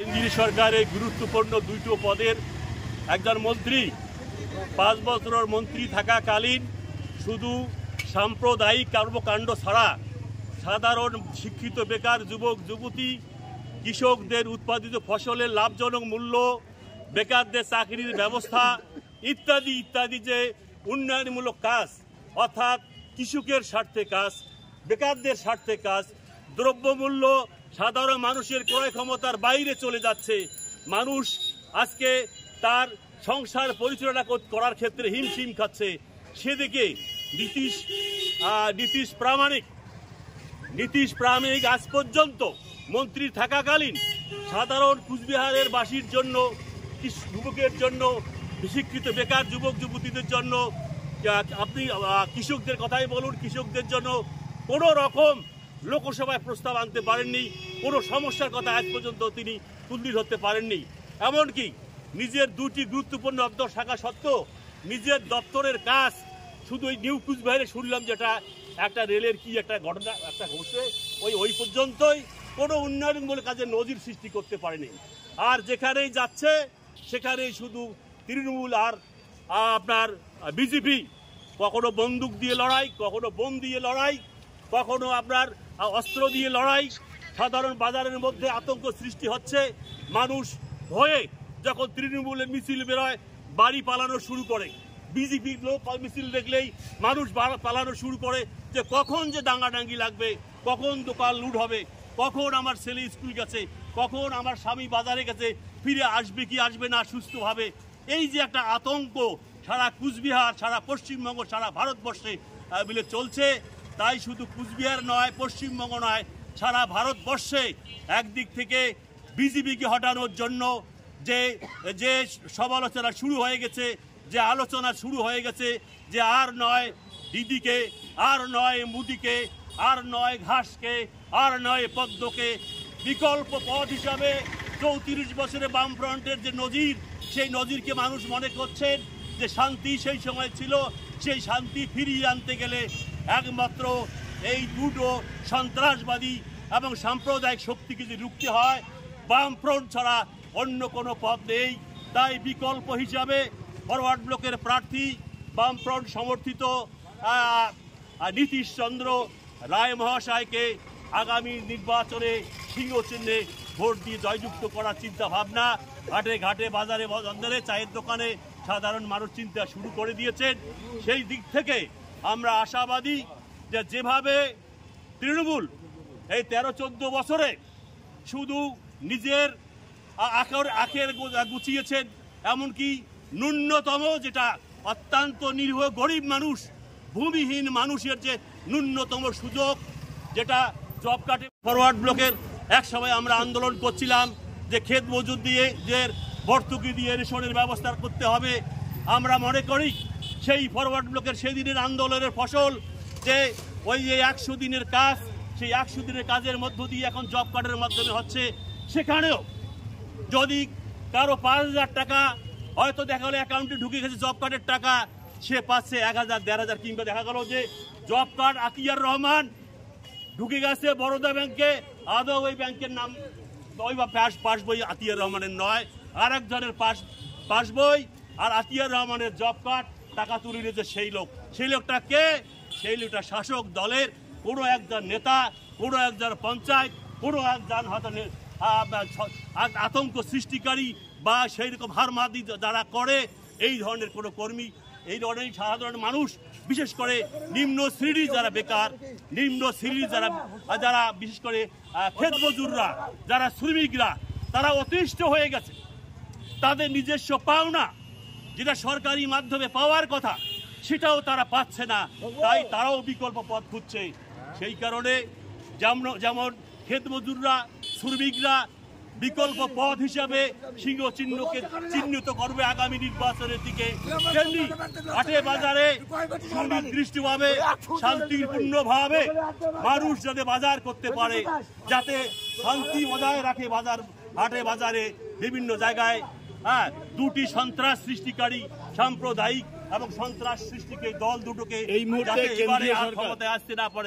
কেন্দ্রীয় সরকারের গুরুত্বপূর্ণ দুটো পদের একজন মন্ত্রী 5 বছরের মন্ত্রী থাকাকালীন শুধু সাম্প্রদায়িক কর্মকাণ্ড ছাড়া সাধারণ শিক্ষিত বেকার যুবক যুবতী কৃষকদের উৎপাদিত ফসলের লাভজনক মূল্য, বেকারদের চাকরির ব্যবস্থা ইত্যাদি ইত্যাদি যে উন্নয়নমূলক কাজ, অর্থাৎ কৃষকের স্বার্থে কাজ, বেকারদের স্বার্থে কাজ, দ্রব্যমূল্য সাধারণ মানুষের ক্রয় ক্ষমতার বাইরে চলে যাচ্ছে। মানুষ আজকে তার সংসার পরিচালনা করার ক্ষেত্রে হিমশিম খাচ্ছে। সেদিকে নীতিশ প্রামাণিক আজ পর্যন্ত মন্ত্রী থাকাকালীন সাধারণ কুচবিহারের বাসীর জন্য, যুবকের জন্য, শিক্ষিত বেকার যুবক যুবতীদের জন্য, আপনি কৃষকদের কথাই বলুন, কৃষকদের জন্য কোনো রকম লোকসভায় প্রস্তাব আনতে পারেননি। কোনো সমস্যার কথা আজ পর্যন্ত তিনি তুলে ধরতে পারেননি। এমনকি নিজের দুটি গুরুত্বপূর্ণ দপ্তর থাকা সত্ত্বেও নিজের দপ্তরের কাজ শুধু ওই নিউ কুচবিহারে শুনলাম যেটা একটা রেলের কি একটা ঘটনা একটা ঘটছে, ওই পর্যন্তই কোনো উন্নয়নমূলক কাজে নজির সৃষ্টি করতে পারেনি। আর যেখানেই যাচ্ছে সেখানেই শুধু তৃণমূল আর আপনার বিজেপি, কখনো বন্দুক দিয়ে লড়াই, কখনো বোম দিয়ে লড়াই, কখনো আপনার অস্ত্র দিয়ে লড়াই। সাধারণ বাজারের মধ্যে আতঙ্ক সৃষ্টি হচ্ছে। মানুষ ভয়ে যখন তৃণমূলের মিছিল বেরোয় বাড়ি পালানো শুরু করে, বিজেপির লোক মিছিল দেখলেই মানুষ পালানো শুরু করে যে কখন যে দাঙ্গাডাঙ্গি লাগবে, কখন দোকান লুট হবে, কখন আমার ছেলে স্কুল গেছে, কখন আমার স্বামী বাজারে গেছে, ফিরে আসবে কি আসবে না সুস্থভাবে। এই যে একটা আতঙ্ক সারা কুচবিহার, সারা পশ্চিমবঙ্গ, সারা ভারতবর্ষে মিলে চলছে। তাই শুধু কুচবিহার নয়, পশ্চিমবঙ্গ নয়, সারা ভারতবর্ষে একদিক থেকে বিজেপিকে হটানোর জন্য যে সমালোচনা শুরু হয়ে গেছে, যে আলোচনা শুরু হয়ে গেছে, যে আর নয় দিদিকে, আর নয় মুদিকে, আর নয় ঘাসকে, আর নয় পদ্মকে, বিকল্প পথ হিসাবে 34 বছরে বামফ্রন্টের যে নজির, সেই নজিরকে মানুষ মনে করছেন যে শান্তি সেই সময় ছিল। সেই শান্তি ফিরিয়ে আনতে গেলে একমাত্র এই দুটো সন্ত্রাসবাদী এবং সাম্প্রদায়িক শক্তিকে যদি রুখতে হয়, বামফ্রন্ট ছাড়া অন্য কোনো পথ নেই। তাই বিকল্প হিসাবে ফরওয়ার্ড ব্লকের প্রার্থী বামফ্রন্ট সমর্থিত নীতিশ চন্দ্র রায় মহাশয়কে আগামী নির্বাচনে সিংহ চিহ্নে ভোট দিয়ে জয়যুক্ত করার চিন্তা ভাবনা ঘাটে ঘাটে, বাজারে বন্দরে, চায়ের দোকানে সাধারণ মানুষ চিন্তা শুরু করে দিয়েছেন। সেই দিক থেকে আমরা আশাবাদী যে যেভাবে তৃণমূল এই 13-14 বছরে শুধু নিজের আখের গুছিয়েছেন, এমনকি ন্যূনতম যেটা অত্যন্ত নিরীহ গরিব মানুষ, ভূমিহীন মানুষের যে ন্যূনতম সুযোগ, যেটা জব কার্ডে ফরওয়ার্ড ব্লকের এক সময় আমরা আন্দোলন করছিলাম যে ক্ষেত মজুর দিয়ে যে ভর্তুকি দিয়ে রেশনের ব্যবস্থা করতে হবে। আমরা মনে করি সেই ফরওয়ার্ড ব্লকের সেদিনের আন্দোলনের ফসল যে ওই যে 100 দিনের কাজ, সেই 100 দিনের কাজের মধ্য দিয়ে এখন জব কার্ডের মাধ্যমে হচ্ছে। সেখানেও যদি কারো 5,000 টাকা হয়তো দেখা গেলো অ্যাকাউন্টে ঢুকে গেছে জব কার্ডের টাকা, সে পাচ্ছে 1,000, 1,500, কিংবা দেখা গেল যে জব কার্ড আতিয়ার রহমান ঢুকে গেছে বরোদা ব্যাংকে, আদৌ ওই ব্যাংকের নাম ওই বা পাসবই আতিয়ার রহমানের নয়, আর একজনের পাসবই আর আতিয়ার রহমানের জব কার্ড টাকা তুলে নিয়েছে সেই লোকটা কে? সেই লোকটা শাসক দলের কোনো একজন নেতা, কোনো একজন পঞ্চায়েত, কোনো একজন হয়তো আতঙ্ক সৃষ্টিকারী বা সেই রকম হারমাদি যারা করে এই ধরনের কোনো কর্মী, এই ধরনের সাধারণ মানুষ, বিশেষ করে নিম্ন শ্রেণী যারা বেকার, নিম্ন শ্রেণী যারা বিশেষ করে ক্ষেত মজুররা, যারা শ্রমিকরা, তারা অতিষ্ঠ হয়ে গেছে। তাদের নিজস্ব পাওনা যেটা সরকারি মাধ্যমে পাওয়ার কথা সেটাও তারা পাচ্ছে না। তাই তারাও বিকল্প পথ খুঁজছে। সেই কারণে যেমন ক্ষেত মজুররা, শ্রমিকরা বিকল্প পথ হিসাবে সিংহ চিহ্নকে চিহ্নিত করবে আগামী নির্বাচনের দিকে, তেমনি হাটে বাজারে সুনির্দিষ্টভাবে শান্তিপূর্ণভাবে মানুষ যাতে বাজার করতে পারে, যাতে শান্তি বজায় রাখে হাটে বাজারে বিভিন্ন জায়গায়। দুটি সন্ত্রাস সৃষ্টিকারী সাম্প্রদায়িক এবং সন্ত্রাস সৃষ্টিকে দল দুটোকে এই মুহূর্তে ক্ষমতায় আসতে না পারে,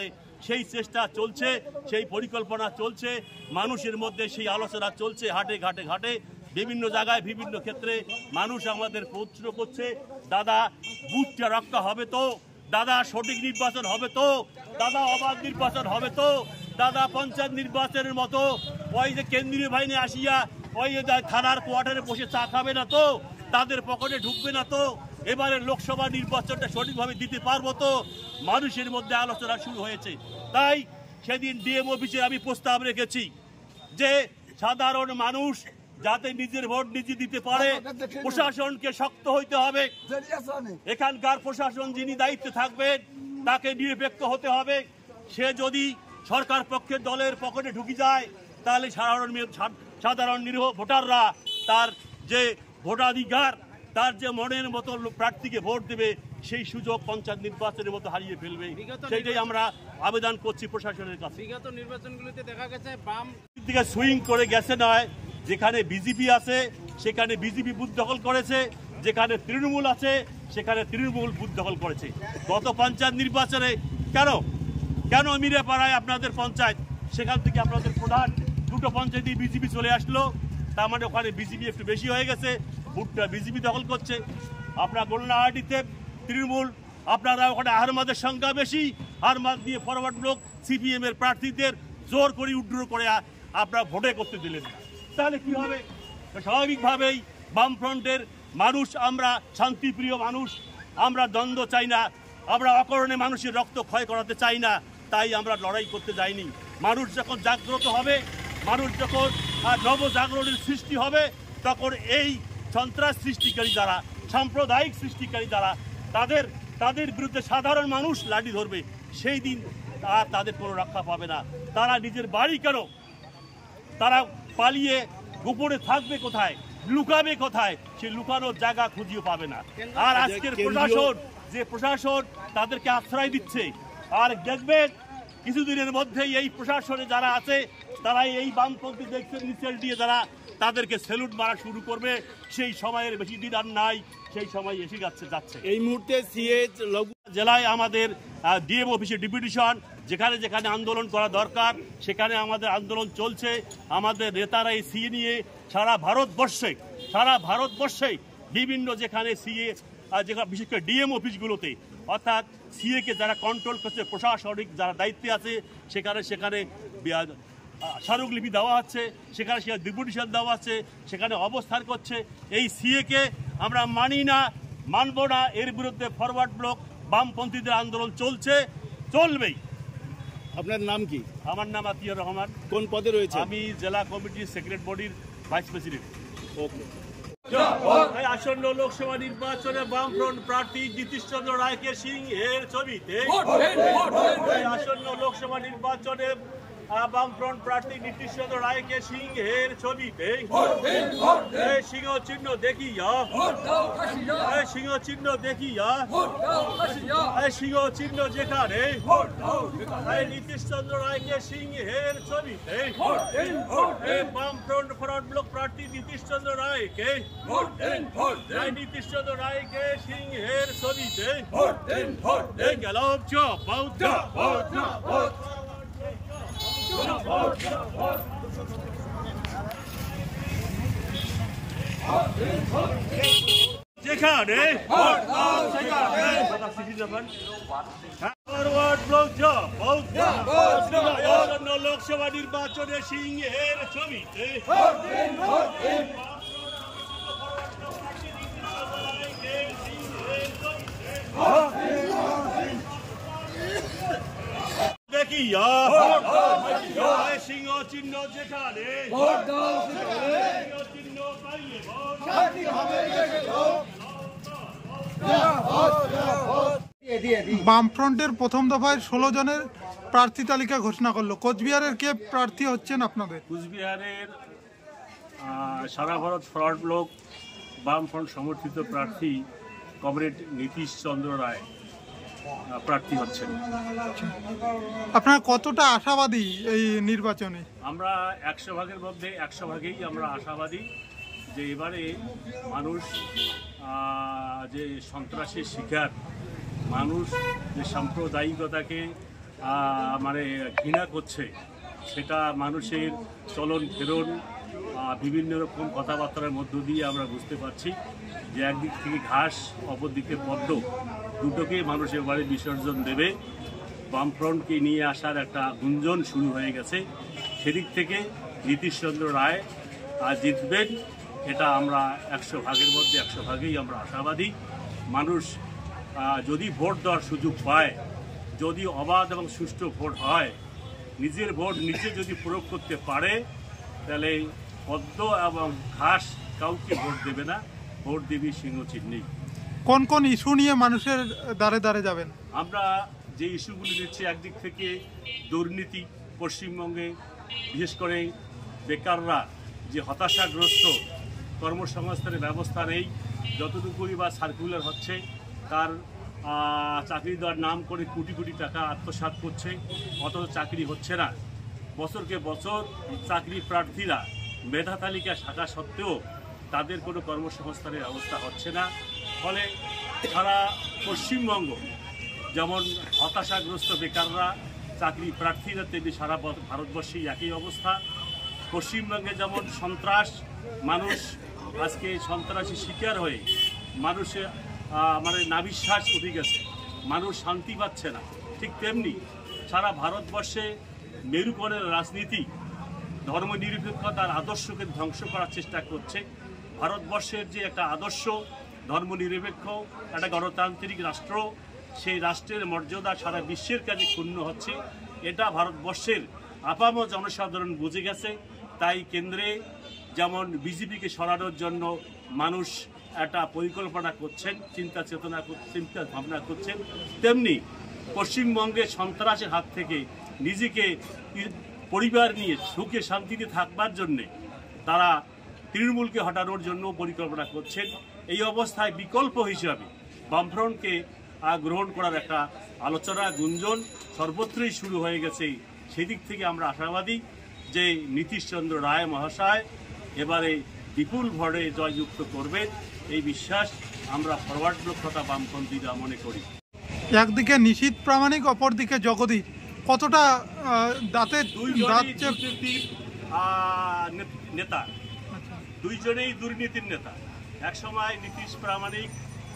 সেই চেষ্টা চলছে, সেই পরিকল্পনা চলছে, মানুষের মধ্যে সেই আলোচনা চলছে, হাটে ঘাটে ঘাটে বিভিন্ন জায়গায় বিভিন্ন ক্ষেত্রে মানুষ আমাদের প্রশ্ন করছে, দাদা বুথটা রক্ষা হবে তো, দাদা সঠিক নির্বাচন হবে তো, দাদা অবাধ নির্বাচন হবে তো, দাদা পঞ্চায়েত নির্বাচনের মতো ওই যে কেন্দ্রীয় বাহিনী আসিয়া ওই থানার কোয়ার্টারে বসে চা খাবে না তো, তাদের পকেটে ঢুকবে না তো, এবারে লোকসভা নির্বাচনটা সঠিকভাবে দিতে পারবো তো, মানুষের মধ্যে আলোচনা শুরু হয়েছে। তাই সেদিন ডিএম অফিসে আমি প্রস্তাব রেখেছি যে সাধারণ মানুষ যাতে নিজের ভোট নিজে দিতে পারে, প্রশাসনকে শক্ত হইতে হবে, এখানকার প্রশাসন যিনি দায়িত্বে থাকবেন তাকে নিরপেক্ষ হতে হবে। সে যদি সরকার পক্ষের দলের পকেটে ঢুকে যায় তাহলে সাধারণ নিরীহ ভোটাররা তার যে ভোটাধিকার, তার যে মনের মতো প্রার্থীকে ভোট দেবে সেই সুযোগ পঞ্চায়েত নির্বাচনের মতো হারিয়ে ফেলবে। সেইটাই আমরা আবেদন করছি প্রশাসনের কাছে। বিগত নির্বাচনগুলিতে দেখা গেছে বাম দিকে সুইং করে গেছে নয়, যেখানে বিজেপি আছে সেখানে বিজেপি বুথ দখল করেছে, যেখানে তৃণমূল আছে সেখানে তৃণমূল বুথ দখল করেছে। গত পঞ্চায়েত নির্বাচনে কেন মিরাপাড়ায় আপনাদের পঞ্চায়েত, সেখান থেকে আপনাদের প্রধান দুটো পঞ্চায়েতে বিজেপি চলে আসলো, তার মানে ওখানে বিজেপি একটু বেশি হয়ে গেছে, বুথটা বিজেপি দখল করছে। আপনার গোলনাহাটিতে তৃণমূল, আপনারা ওখানে আহরমাদের সংখ্যা বেশি, আহরমাদ দিয়ে ফরওয়ার্ড ব্লক সিপিএম এর প্রার্থীদের জোর করে উড্র করে আপনারা ভোটে করতে দিলেন না, তাহলে কি হবে? স্বাভাবিকভাবেই বামফ্রন্টের মানুষ, আমরা শান্তিপ্রিয় মানুষ, আমরা দ্বন্দ্ব চাই না, আমরা অকারণে মানুষের রক্ত ক্ষয় করাতে চাই না, তাই আমরা লড়াই করতে যাইনি। মানুষ যখন জাগ্রত হবে, মানুষ যখন নবজাগরণের সৃষ্টি হবে, তখন এই সন্ত্রাস সৃষ্টিকারী যারা, সাম্প্রদায়িক সৃষ্টিকারী যারা, তাদের বিরুদ্ধে সাধারণ মানুষ লাঠি ধরবে, সেই দিন আর তাদের কোনো রক্ষা পাবে না। তারা নিজের বাড়ি কেন, তারা পালিয়ে গোপনে থাকবে কোথায়, লুকাবে কোথায়, সে লুকানোর জায়গা খুঁজিয়ে পাবে না। আর আজকের প্রশাসন তাদেরকে আশ্রয় দিচ্ছে, আর দেখবেন কিছুদিনের মধ্যেই এই প্রশাসনে যারা আছে তারা এই বামপন্থী দেখছেন নিচের দিয়ে যারা তাদেরকে স্যালুট মারা শুরু করবে। সেই সময়ের বেশি দিন আর নাই, সেই সময় এসে যাচ্ছে। এই মুহূর্তে সিএইচ জেলায় আমাদের ডিএম অফিসে ডেপুটেশন, যেখানে যেখানে আন্দোলন করা দরকার সেখানে আমাদের আন্দোলন চলছে। আমাদের নেতারা এই সিএ নিয়ে সারা ভারতবর্ষে বিভিন্ন যেখানে সিএ, যেখানে বিশেষ করে ডিএম অফিসগুলোতে, অর্থাৎ সিএকে যারা কন্ট্রোল করছে, প্রশাসনিক যারা দায়িত্বে আছে, সেখানে স্মারকলিপি দেওয়া হচ্ছে, সেখানে ডেপুটেশন দেওয়া হচ্ছে, সেখানে অবস্থান করছে। এই সিএকে আমরা মানি না, মানব না, এর বিরুদ্ধে ফরওয়ার্ড ব্লক বামপন্থীদের আন্দোলন চলবেই। আপনার নাম কি? আমার নাম আতিয়ার রহমান। কোন পদে রয়েছে? আমি জেলা কমিটির সেক্রেটারি বডির ভাইস প্রেসিডেন্ট। ওকে। আসন্ন লোকসভা নির্বাচনে বামফ্রন্ট প্রার্থী নীতিশ চন্দ্র রায়কে সিংহের ছবিতে, আসন্ন লোকসভা নির্বাচনে বামফ্রন্ট প্রার্থী নীতিশ চন্দ্র রায়কে সিংহের ছবিতে সিংহ চিহ্ন দেখিয়া, সিংহ চিহ্ন দেখিয়া, সিংহ চিহ্ন যেখানে নীতিশ চন্দ্র রায়কে সিংহের ছবিতে, বামফ্রন্ট ফরওয়ার্ড ব্লক প্রার্থী নীতিশ চন্দ্র রায়কে, নীতিশ চন্দ্র রায়কে সিংহের ছবিতে গেল যেখানে লোকসভা নির্বাচনে সিংহের ছবিতে দেখিয়া, সিংহ চিহ্ন যেখানে, চিহ্ন পাইলে বামফ্রন্টের প্রথম দফায় 16 জনের প্রার্থী তালিকা ঘোষণা করলো। কোচবিহারের কে প্রার্থী হচ্ছেন আপনাদের? কুচবিহারের সারা ভারত ফরওয়ার্ড ব্লক বামফ্রন্ট সমর্থিত প্রার্থী কমরেড নীতিশ চন্দ্র রায় প্রার্থী হচ্ছেন। আপনারা কতটা আশাবাদী এই নির্বাচনে? আমরা 100 ভাগের মধ্যে 100 ভাগেই আমরা আশাবাদী যে এবারে মানুষ যে সন্ত্রাসের শিকার, মানুষ যে সাম্প্রদায়িকতাকে মানে ঘৃণা করছে, সেটা মানুষের চলন ফেরন বিভিন্ন রকম কথাবার্তার মধ্য দিয়ে আমরা বুঝতে পারছি যে একদিক থেকে ঘাস অপরদিকে পদ্ম, দুটোকেই মানুষের বাড়ি বিসর্জন দেবে। বামফ্রন্টকে নিয়ে আসার একটা গুঞ্জন শুরু হয়ে গেছে। সেদিক থেকে নীতিশচন্দ্র রায় জিতবেন, এটা আমরা 100 ভাগের মধ্যে 100 ভাগেই আমরা আশাবাদী। মানুষ যদি ভোট দেওয়ার সুযোগ পায়, যদি অবাধ এবং সুষ্ঠু ভোট হয়, নিজের ভোট নিজে যদি প্রয়োগ করতে পারে, তাহলে পদ্ম এবং ঘাস কাউকে ভোট দেবে না, ভোট দেবী সিংহ চিহ্নেই। কোন কোন ইস্যু নিয়ে মানুষের দ্বারে দ্বারে যাবেন? আমরা যে ইস্যুগুলি দিচ্ছি, একদিক থেকে দুর্নীতি, পশ্চিমবঙ্গে বিশেষ করে বেকাররা যে হতাশাগ্রস্ত, কর্মসংস্থানের ব্যবস্থা নেই, যতটুকুই বা সার্কুলার হচ্ছে তার চাকরি দেওয়ার নাম করে কোটি কোটি টাকা আত্মসাৎ করছে, অথচ চাকরি হচ্ছে না। বছরকে বছর চাকরি প্রার্থীরা মেধা তালিকা থাকা সত্ত্বেও তাদের কোনো কর্মসংস্থানের ব্যবস্থা হচ্ছে না। ফলে সারা পশ্চিমবঙ্গ যেমন হতাশাগ্রস্ত বেকাররা, চাকরি প্রার্থীরা তেমনি সারা ভারতবর্ষেই একই অবস্থা। পশ্চিমবঙ্গে যেমন সন্ত্রাস, মানুষ আজকে সন্ত্রাসী শিকার হয়ে মানুষের মানে নাবিশ্বাস উঠে গেছে, মানুষ শান্তি পাচ্ছে না, ঠিক তেমনি সারা ভারতবর্ষে মেরুকরণের রাজনীতি ধর্মনিরপেক্ষতার আদর্শকে ধ্বংস করার চেষ্টা করছে। ভারতবর্ষের যে একটা আদর্শ ধর্মনিরপেক্ষ একটা গণতান্ত্রিক রাষ্ট্র, সেই রাষ্ট্রের মর্যাদা সারা বিশ্বের কাছে ক্ষুণ্ণ হচ্ছে। এটা ভারতবর্ষের আপামর জনসাধারণ বুঝে গেছে। তাই কেন্দ্রে যেমন বিজেপিকে সরানোর জন্য মানুষ একটা পরিকল্পনা করছেন, চিন্তা ভাবনা করছেন, তেমনি পশ্চিমবঙ্গে সন্ত্রাসের হাত থেকে নিজেকে পরিবার নিয়ে সুখে শান্তিতে থাকবার জন্যে তারা তৃণমূলকে হটানোর জন্য পরিকল্পনা করছেন। এই অবস্থায় বিকল্প হিসাবে বামফ্রন্টকে গ্রহণ করার একটা আলোচনা গুঞ্জন সর্বত্রই শুরু হয়ে গেছে। সেদিক থেকে আমরা আশাবাদী যে নীতিশচন্দ্র রায় মহাশয় এবারে বিপুল ভোটে জয়যুক্ত করবেন, এই বিশ্বাস আমরা ফরওয়ার্ড ব্লক তথা বামপন্থীরা মনে করি। একদিকে নিশীথ প্রামাণিক, অপরদিকে জগদীপ, কতটা নেতা, দুইজনেই দুর্নীতির নেতা। একসময় নীতিশ প্রামাণিক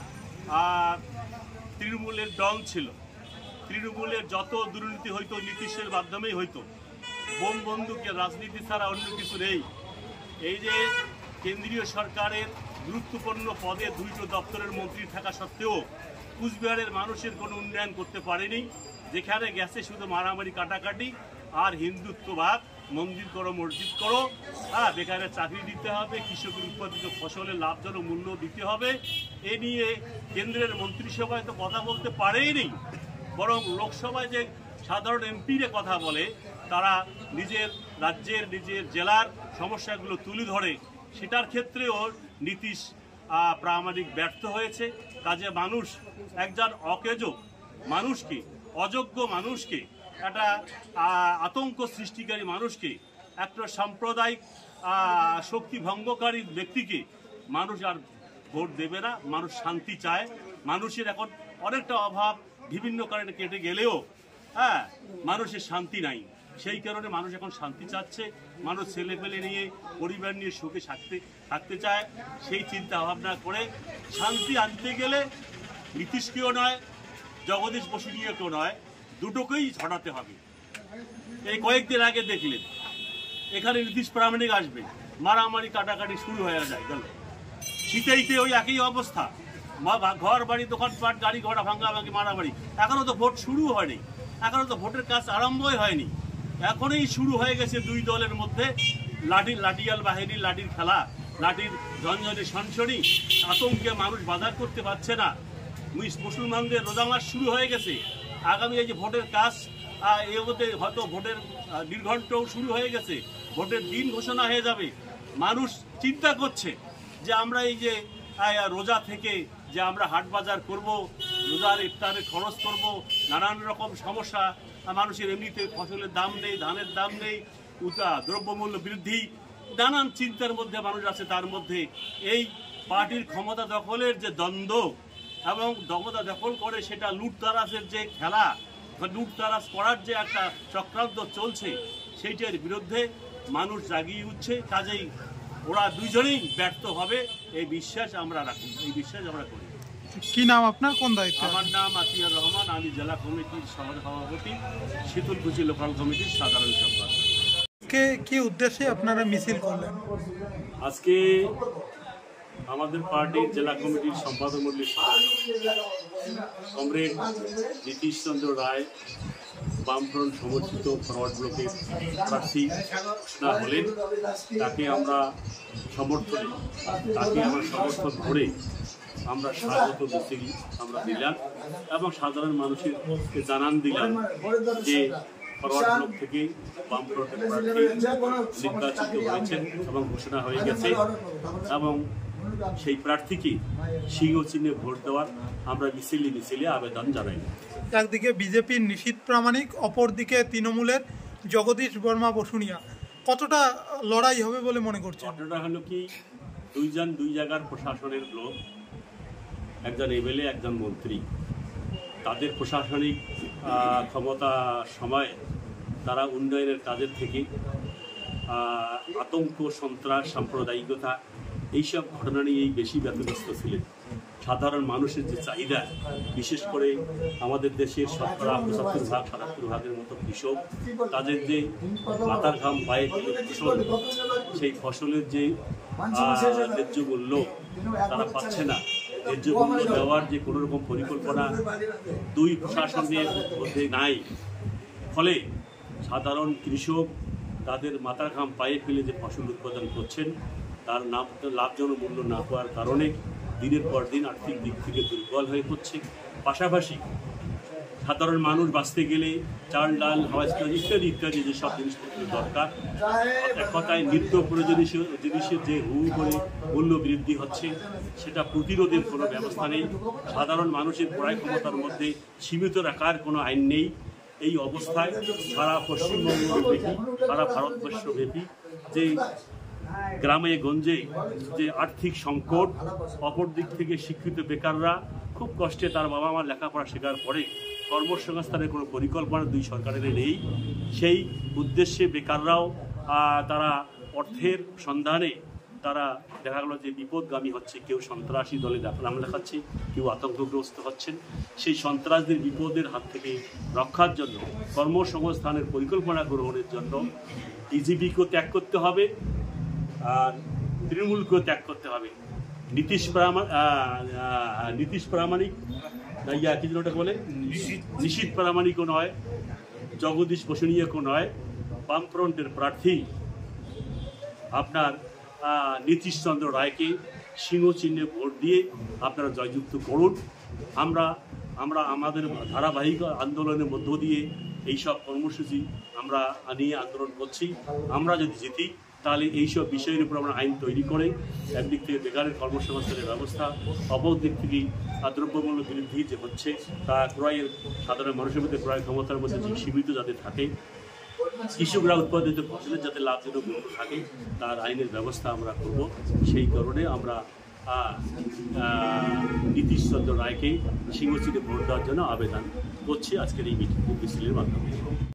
তৃণমূলের ডন ছিল, তৃণমূলের যত দুর্নীতি হইতো নীতিশের মাধ্যমেই হইতো। বোম বন্দুকের রাজনীতি ছাড়া অন্য কিছু নেই। এই যে কেন্দ্রীয় সরকারের গুরুত্বপূর্ণ পদে 2টো দপ্তরের মন্ত্রী থাকা সত্ত্বেও কুচবিহারের মানুষের কোনো উন্নয়ন করতে পারেনি। যেখানে গেছে শুধু মারামারি কাটাকাটি আর হিন্দুত্ববাদ, মন্দির করো মসজিদ করো, বেকারের চাকরি দিতে হবে, কৃষকের উৎপাদিত ফসলের লাভজনক মূল্য দিতে হবে। এ নিয়ে কেন্দ্রের মন্ত্রিসভায় তো কথা বলতে পারেইনি, বরং লোকসভায় যে সাধারণ এমপিরা কথা বলে, তারা নিজের রাজ্যের নিজের জেলার সমস্যাগুলো তুলে ধরে, সেটার ক্ষেত্রেও নীতিশ প্রামাণিক ব্যর্থ হয়েছে। কাজে মানুষ একজন অকেজো মানুষকে, অযোগ্য মানুষকে, একটা আতঙ্ক সৃষ্টিকারী মানুষকে, একটা সাম্প্রদায়িক শক্তি ভঙ্গকারী ব্যক্তিকে মানুষ আর ভোট দেবে না। মানুষ শান্তি চায়। মানুষের এখন অনেকটা অভাব বিভিন্ন কারণে কেটে গেলেও মানুষের শান্তি নাই। সেই কারণে মানুষ এখন শান্তি চাচ্ছে। মানুষ ছেলেপেলে নিয়ে, পরিবার নিয়ে সুখে থাকতে চায়। সেই চিন্তা ভাবনা করে শান্তি আনতে গেলে নীতিশকেও নয়, জগদীশ বসুনিয়াকেও নয়, দুটোকেই ছড়াতে হবে। এই কয়েকদিন আগে দেখলেন এখানে নীতিশ প্রামাণিক আসবে, মারামারি কাটাকাটি শুরু হয়ে যায় গেল। শীতেইতে ওই একই অবস্থা, ঘর বাড়ি দোকানপাট গাড়ি ঘোড়া ভাঙ্গাভাঙ্গি মারামারি। এখনো তো ভোট শুরু হয়নি, এখনো তো ভোটের কাজ আরম্ভই হয়নি, এখনই শুরু হয়ে গেছে দুই দলের মধ্যে লাঠিয়াল বাহিনীর লাঠির খেলা, লাঠির ঝনঝনে সনসনি। আতঙ্কে মানুষ বাজার করতে পারছে না। মুসলমানদের রোজা মাস শুরু হয়ে গেছে। আগামী এই যে ভোটের কাজ, এর মধ্যে হয়তো ভোটের নির্ঘণ্টও শুরু হয়ে গেছে, ভোটের দিন ঘোষণা হয়ে যাবে। মানুষ চিন্তা করছে যে আমরা এই যে রোজা থেকে যে আমরা হাট বাজার করব, রোজার ইফতারের খরচ করব, নানান রকম সমস্যা মানুষের, এমনিতে ফসলের দাম নেই, ধানের দাম নেই, দ্রব্যমূল্য বৃদ্ধি, নানান চিন্তার মধ্যে মানুষ আছে। তার মধ্যে এই পার্টির ক্ষমতা দখলের যে দ্বন্দ্ব এবং ক্ষমতা দখল করে সেটা লুটতারাজের যে খেলা, লুটতারাজ করার যে একটা চক্রান্ত চলছে সেইটার বিরুদ্ধে মানুষ জাগিয়ে উঠছে। কাজেই ওরা দুইজনেই ব্যর্থ হবে এই বিশ্বাস আমরা রাখি, এই বিশ্বাস আমরা করি। কি নাম আপনার, কোন দায়িত্ব? আমার নাম আতিয়ার রহমান, আমি জেলা কমিটির সভাপতি, শীতলকুচি লোকাল কমিটির সাধারণ সম্পাদক। কি উদ্দেশ্যে আপনারা মিছিল করলেন? আজকে আমাদের পার্টির জেলা কমিটির সম্পাদক মণ্ডলী কমরেড নীতিশ চন্দ্র রায় বামফ্রন্ট সমর্থিত ফরওয়ার্ড ব্লকের প্রার্থী ঘোষণা হলেন। তাকে আমরা সমর্থন করে আমরা স্বাগত মিছিল আমরা দিলাম এবং সাধারণ মানুষের জানান দিলাম যে ফরওয়ার্ড ব্লক থেকে বামফ্রন্টের প্রার্থী নির্বাচিত হয়েছেন এবং ঘোষণা হয়ে গেছে এবং সেই প্রার্থীকে সিংহ চিহ্নে ভোট দেওয়ার আমরা মিছিলে আবেদন জানাই। একদিকে বিজেপির নিশীথ প্রামাণিক, অপরদিকে তৃণমূলের জগদীশ বর্মা বসুনিয়া, কতটা লড়াই হবে বলে মনে করছেন? ঘটনাটা হলো কি, দুই জায়গার প্রশাসনের লোক, একজন এমএলএ একজন মন্ত্রী, তাদের প্রশাসনিক ক্ষমতা সময়ে তারা উন্নয়নের কাজের থেকে আতঙ্ক, সন্ত্রাস, সাম্প্রদায়িকতা এইসব ঘটনা নিয়েই বেশি ব্যতিব্যস্ত ছিলেন। সাধারণ মানুষের যে চাহিদা, বিশেষ করে আমাদের দেশের 70-75% মতো কৃষক, তাদের যে মাথার ঘাম পায়ে ফেলে ফসল, সেই ফসলের যে ন্যায্য মূল্য তারা পাচ্ছে না, ন্যায্য মূল্য দেওয়ার যে কোনো রকম পরিকল্পনা দুই প্রশাসনের মধ্যে নাই। ফলে সাধারণ কৃষক তাদের মাথার ঘাম পায়ে ফেলে যে ফসল উৎপাদন করছেন তার লাভজনক মূল্য না পাওয়ার কারণে দিনের পর দিন আর্থিক দিক থেকে দুর্বল হয়ে পড়ছে। পাশাপাশি সাধারণ মানুষ বাঁচতে গেলে চাল, ডাল, হাওয়াজ ইত্যাদি যেসব জিনিসপত্র দরকার, এক কথায় নিত্য প্রয়োজনীয় জিনিসের যে করে মূল্য বৃদ্ধি হচ্ছে সেটা প্রতিরোধের কোনো ব্যবস্থা নেই। সাধারণ মানুষের ক্রয় ক্ষমতার মধ্যে সীমিত রাখার কোনো আইন নেই। এই অবস্থায় সারা পশ্চিমবঙ্গব্যাপী, সারা ভারতবর্ষব্যাপী যে গ্রামে গঞ্জে যে আর্থিক সংকট, অপর দিক থেকে শিক্ষিত বেকাররা খুব কষ্টে তার বাবা মার লেখাপড়া শেখার পরে কর্মসংস্থানের কোনো পরিকল্পনা দুই সরকারের নেই। সেই উদ্দেশ্যে বেকাররাও তারা অর্থের সন্ধানে তারা দেখা গেল যে বিপদগামী হচ্ছে, কেউ সন্ত্রাসী দলে নাম লেখাচ্ছে, কেউ আতঙ্কগ্রস্ত হচ্ছেন। সেই সন্ত্রাসদের বিপদের হাত থেকে রক্ষার জন্য, কর্মসংস্থানের পরিকল্পনা গ্রহণের জন্য বিজেপিকেও ত্যাগ করতে হবে আর তৃণমূলকেও ত্যাগ করতে হবে। নীতিশ প্রামাণিক কি যেন ওটা বলে, নিশীথ প্রামাণিকও নয়, জগদীশ বসুনিয়াকেও নয়, বামফ্রন্টের প্রার্থী আপনার নীতিশ চন্দ্র রায়কে সিংহ চিহ্নে ভোট দিয়ে আপনারা জয়যুক্ত করুন। আমরা আমাদের ধারাবাহিক আন্দোলনের মধ্য দিয়ে এইসব কর্মসূচি আমরা নিয়ে আন্দোলন করছি। আমরা যদি জিতি তাহলে এইসব বিষয়ের উপর আমরা আইন তৈরি করে একদিক থেকে বেকারের কর্মসংস্থানের ব্যবস্থা, অপর দিক থেকে দ্রব্যমূল্য বৃদ্ধি যে হচ্ছে তা ক্রয়ের, সাধারণ মানুষের মধ্যে ক্রয় ক্ষমতার মধ্যে যে সীমিত যাতে থাকে, কৃষকরা উৎপাদিত ফসলের যাতে লাভজনক মূল্য থাকে তার আইনের ব্যবস্থা আমরা করব। সেই কারণে আমরা নীতিশ চন্দ্র রায়কে সিংহ চিহ্নে ভোট দেওয়ার জন্য আবেদন করছি আজকের এই মিছিলের মাধ্যমে।